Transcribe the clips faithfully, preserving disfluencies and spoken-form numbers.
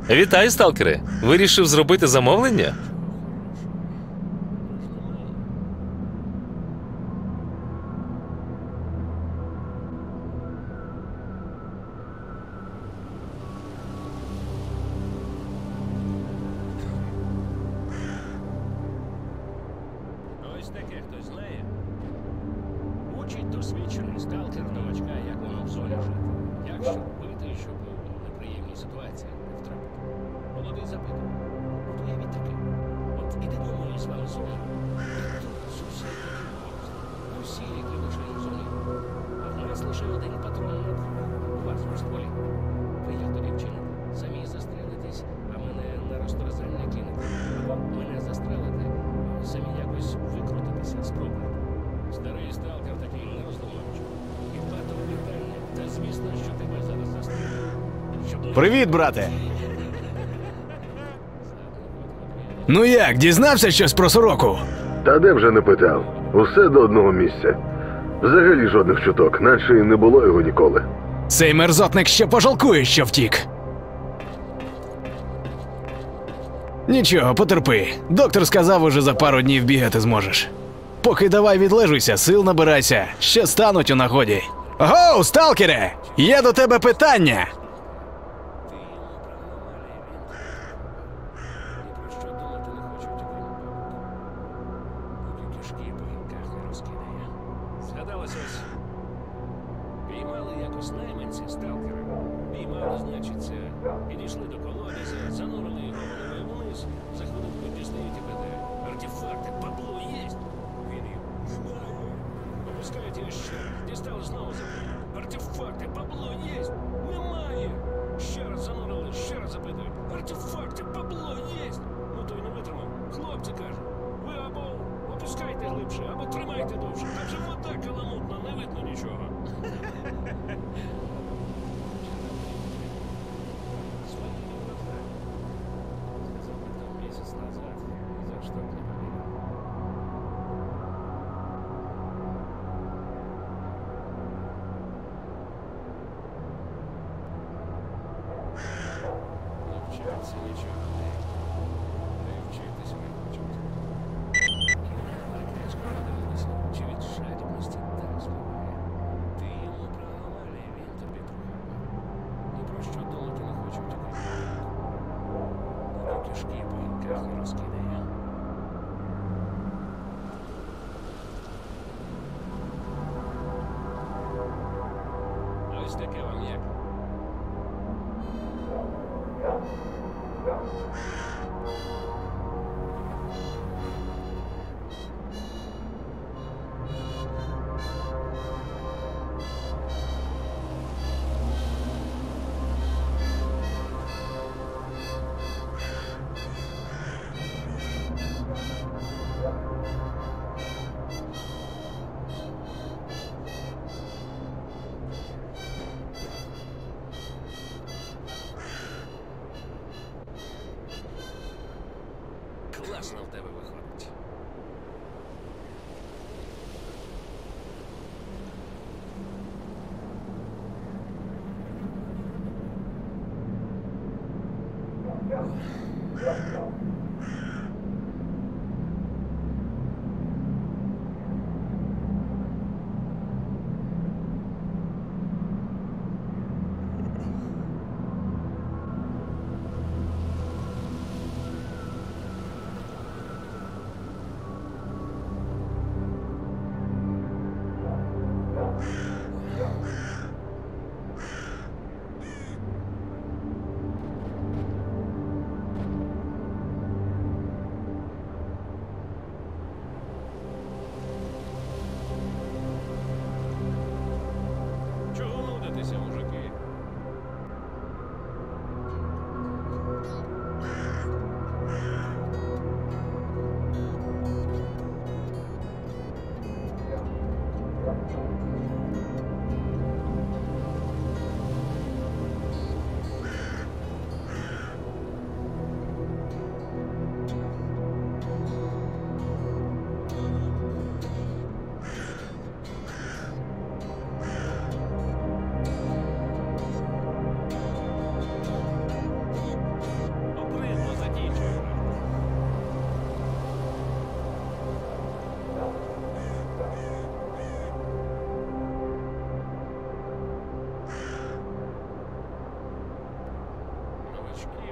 Вітаю, сталкери! Вирішив зробити замовлення? Ось таке хтось знає. Учить досвідчений сталкер новачка, як воно в зоні жити. Як що робити, щоб у неприємній ситуації не втрапити. Молодий запитує. От уявіть таке. От ідемо ми з вами зоною. І тут сусід такий. Усі які лише в зоні. А в нас лише один патрон на двох. У вас у стволі. Ви як тоді вчините? Самі застрелитесь, а мене на розтерзання кинете. Або мене застрелите, самі якось викрутитися, спробуйте. Старий сталкер такий не роздумуючи. І батом питання, та звісно, що тебе зараз застрелять. Привіт, брате! Ну як, дізнався щось про сороку? Та де вже не питав. Усе до одного місця. Взагалі жодних чуток, наче і не було його ніколи. Цей мерзотник ще пожалкує, що втік. Нічого, потерпи. Доктор сказав, уже за пару днів бігати зможеш. Поки давай відлежуйся, сил набирайся. Ще стануть у нагоді. Гоу, сталкере! Є до тебе питання! Згадалося ось. Піймали якось найманці сталкера. Піймали, значиться, підійшли до колодязя, занурили його головою вниз, за хвилинку дістають і питають. Артефакти, бабло єсть? Він їм, немає. Опускають його ще, дістали знову запитують. Артефакти, бабло єсть? Немає. Ще раз занурили, ще раз запитують. Артефакти, бабло єсть? Ну той не витримав. Хлопці, каже, ви або опускайте глибше, або тримайте довше. Там же вода каламутна, не видно нічого. Сказав би там місяць назад, за що б не повірив. Навчаться нічого не. Не вчитись не хочуть. Чи від жадібності так збиває? Ти йому про аномалії, він тобі трохи. Ні про що думати не хочуть, окрім поки кишки по інках не розкидає. Ось таке вам як. Класно в тебе виходить. Чого нудитися, мужики?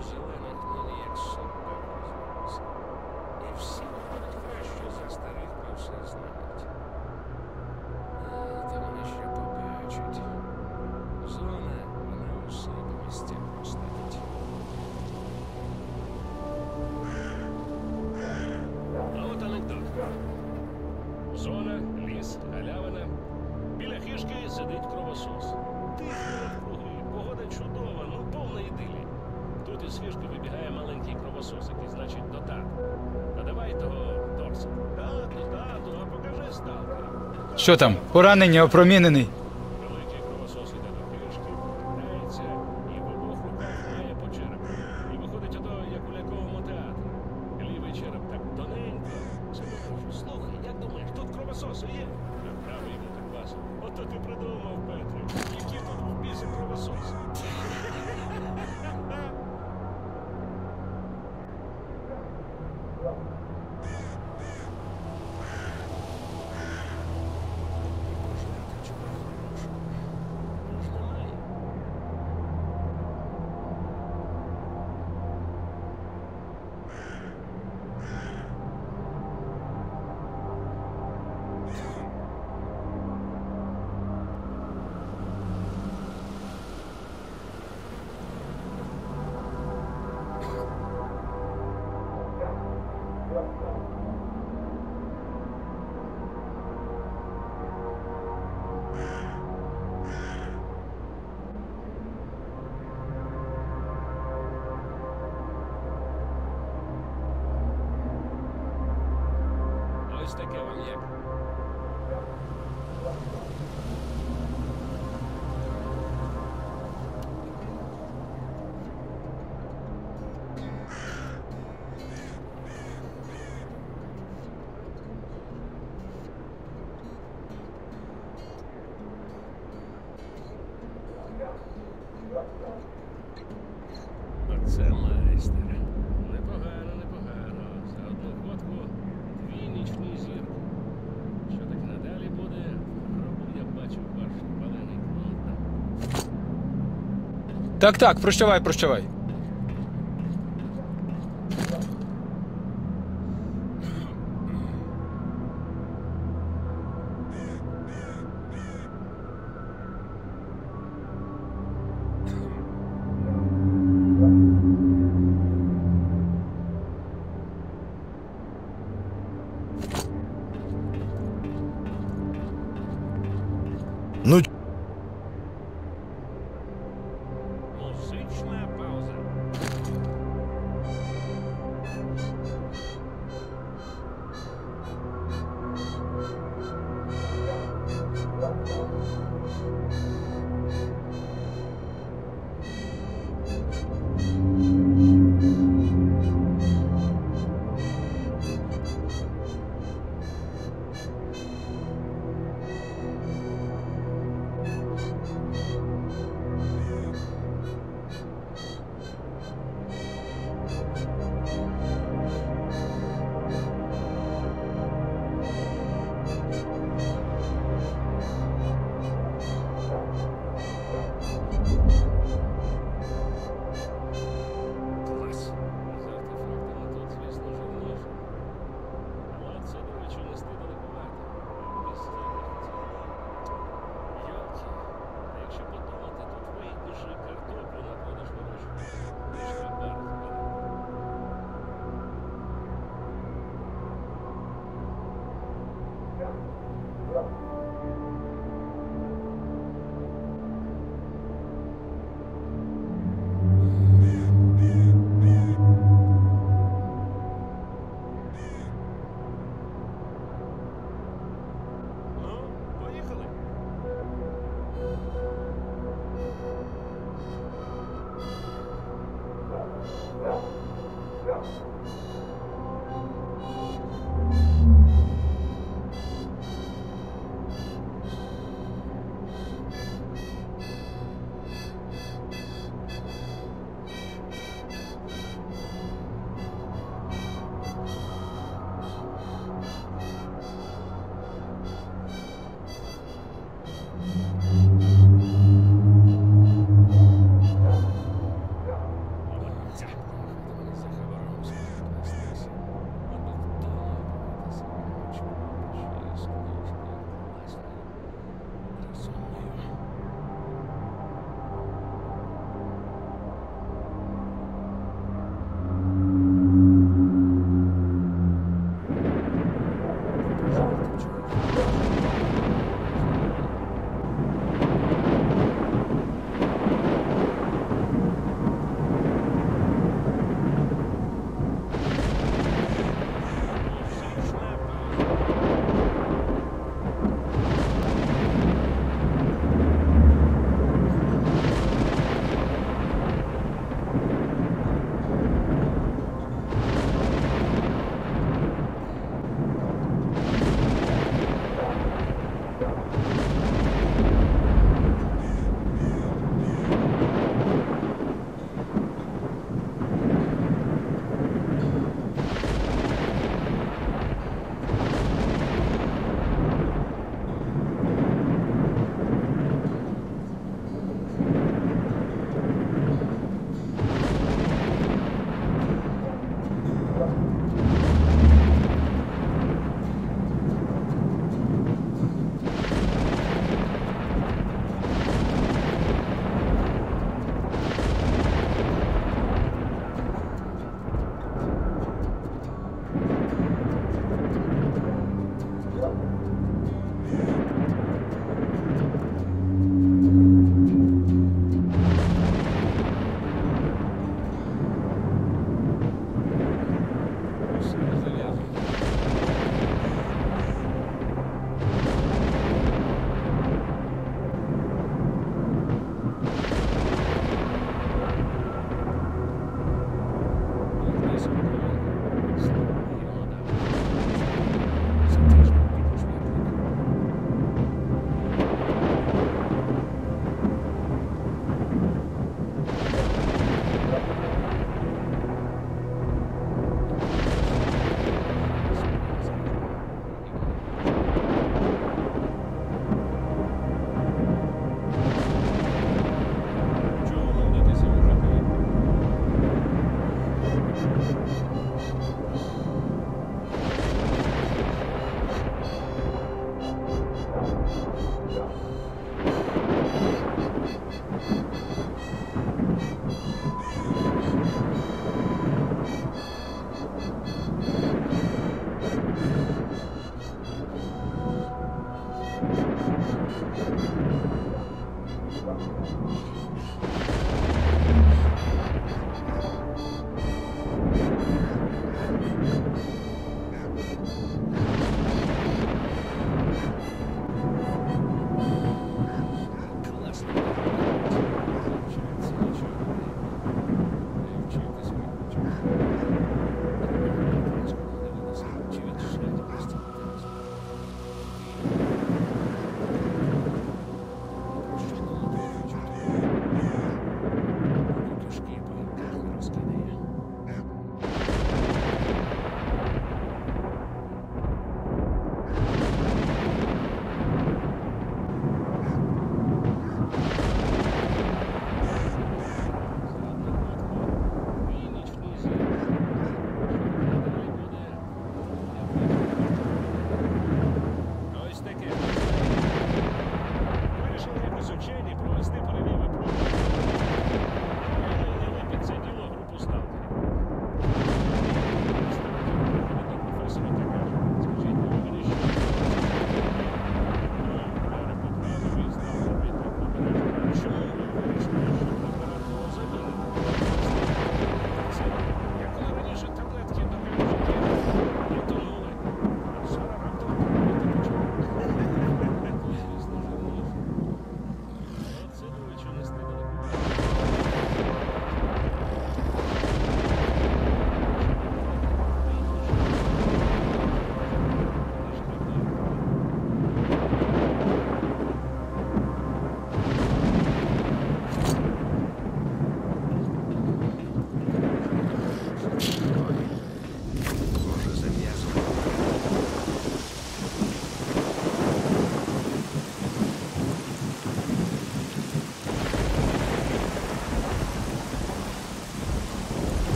у зелених нині як собак розвелися. І всі будуть краще за старих про все знають. Та вони ще побачать. Зона, вона усе по місцях поставить. А от анекдот. Зона, ліс, галявина. Біля хижки сидить кровосос. Тихо навкруги, погода чудова, ну повна ідилі. Тут із хижки вибігає маленький кровососик, і значить до тату. Та давай того торса. Тату, тату, а покажи сталкера. Що там? Поранення, опромінений. Великий кровосос іде до хижки, дається і в обох руках має по черепу. І виходить ото, як у ляльковому театрі. Лівий череп так тоненько. Кажу, слухай, як думаєш, тут кровососи є? А правий йому так басом. Ото ти придумав, Петрик. Які тут в бісі кровососи? Пожрати чого хорошого? Ну ж немає. Ось таке вам як. Оце майстер. Непогано, непогано. За одну ходку дві нічні зірки. Що так надалі буде? Гробу я бачив ваш палений клон. Так, так, прощавай, прощавай. Ну, Музична пауза.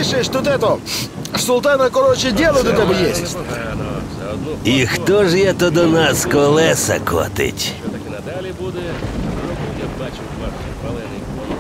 слышишь, тут это... Султана, короче, дело до тебе є. Непогано. За одну І ходку, хто ж є то до нас колеса котить? що так і надалі буде, робу я бачив ваш палений конь.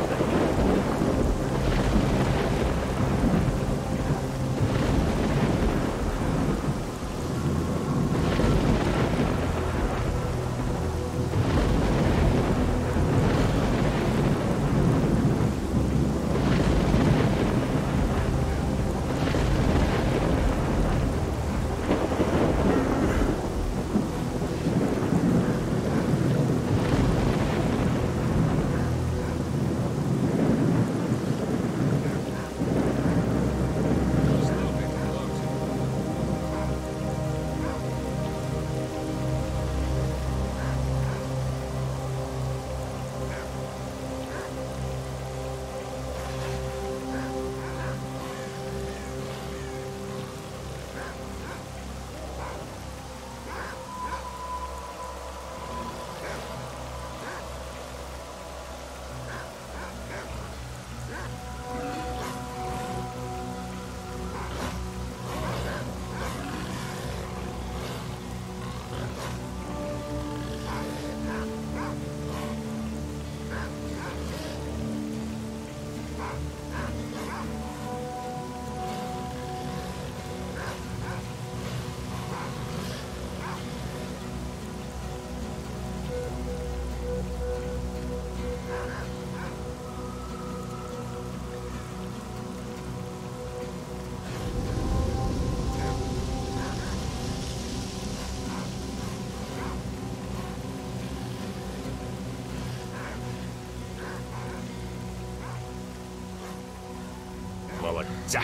Молодця.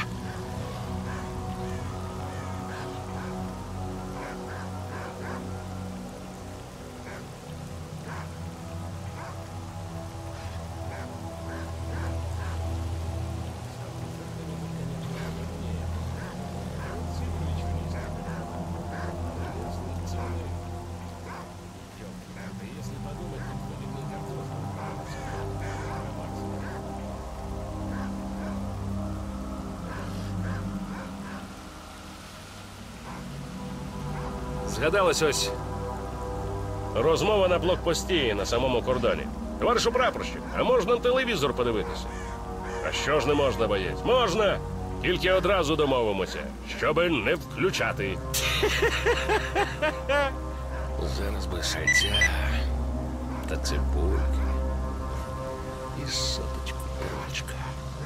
Згадалось ось розмова на блокпості на самому кордоні. Товаришу прапорщик, а можна телевізор подивитися? А що ж не можна, боєць? Можна! Тільки одразу домовимося, щоби не включати. Зараз би сальця та цибульки і соточку пирожка.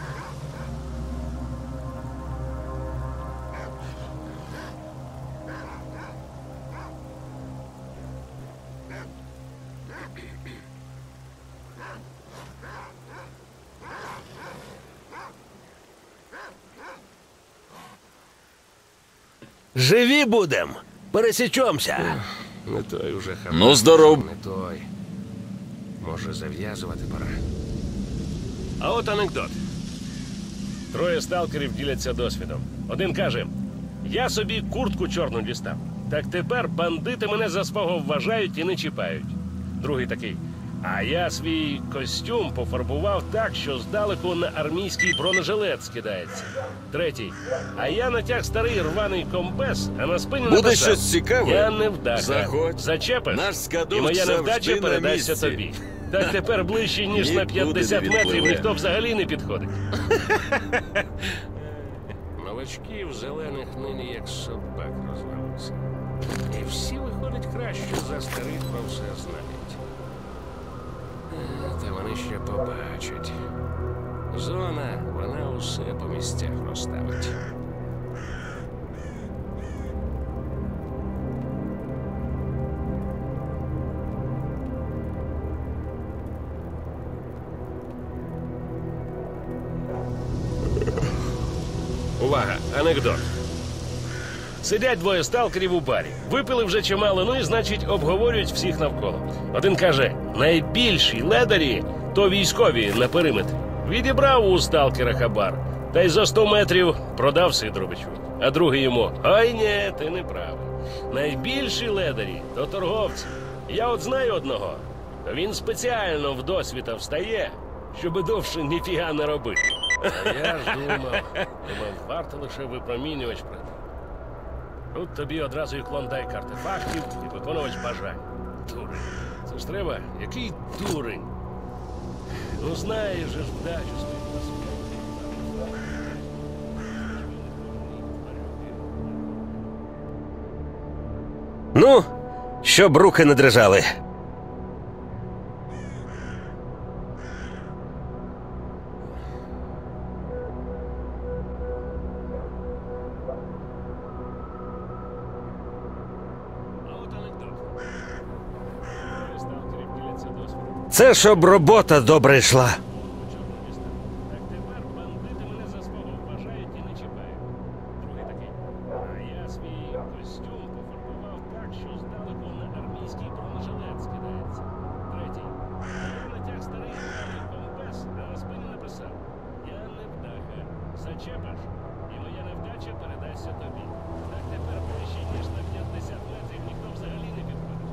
Живі будем, пересічемся. Не той уже хабар. Ну, здоров. Не той. Може, зав'язувати пора. А от анекдот. Троє сталкерів діляться досвідом. Один каже: я собі куртку чорну дістав. Так тепер бандити мене за свого вважають і не чіпають. Другий такий: а я свій костюм пофарбував так, що здалеку на армійський бронежилет скидається. Третій: а я натяг старий рваний комбез, а на спині Буде написав: щось цікаве? я невдаха. Заходь. Зачепиш, Наш скадок і моя завжди невдача на передасться місці. тобі. Так тепер ближче, ніж на Нікуди не п'ятдесят метрів, відпливе. ніхто взагалі не підходить. Новачків зелених нині як собак розвалися. І всі виходять краще за старих про все знають. Е, Та вони ще побачать. Зона, вона усе по місцях розставить. Увага! Анекдот. Сидять двоє сталкерів у барі. Випили вже чимало, ну і, значить, обговорюють всіх навколо. Один каже: найбільші ледарі – то військові на периметрі. Відібрав у сталкера хабар, та й за сто метрів продав Сидоровичу. А другий йому: ой, ні, ти не правий. Найбільші ледарі – то торговці. Я от знаю одного. Він спеціально в досвіта встає, щоби довше ніфіга не робити. А я ж думав, думав, варто лише випромінювач прийти. Тут тобі одразу і клондайк артефактів, і виконувач бажань. Дурень. Це ж треба, який дурень. Ну знаєш же ж вдачу свою. Ну, щоб руки не дрижали. А от анекдот. Двоє сталкерів діляться досвідом. Це щоб робота добре йшла. Чорного міста. Так тепер бандити мене за свого вважають і не чіпають. Другий такий. А я свій костюм пофарбував так, що здалеку на армійський бронежилет скидається. Третій. Я натяг старий гарний компас, а на спині написав: я невдаха. Зачепиш, і моя невдача передасться тобі. Так тепер ближче, ніж на п'ятдесят метрів, ніхто взагалі не підходить.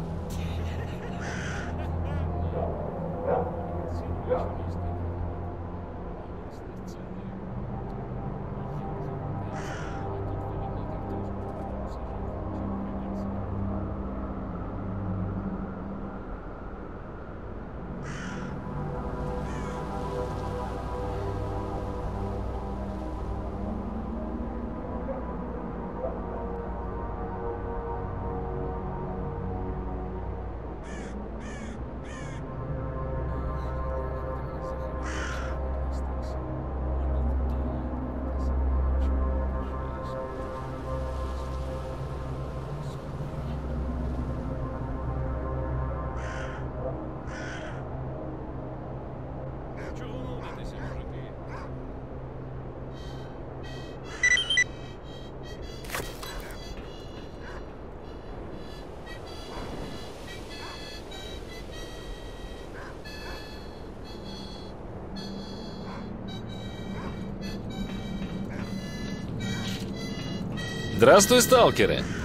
Чого нудитися, мужики? Здрастуй, сталкере.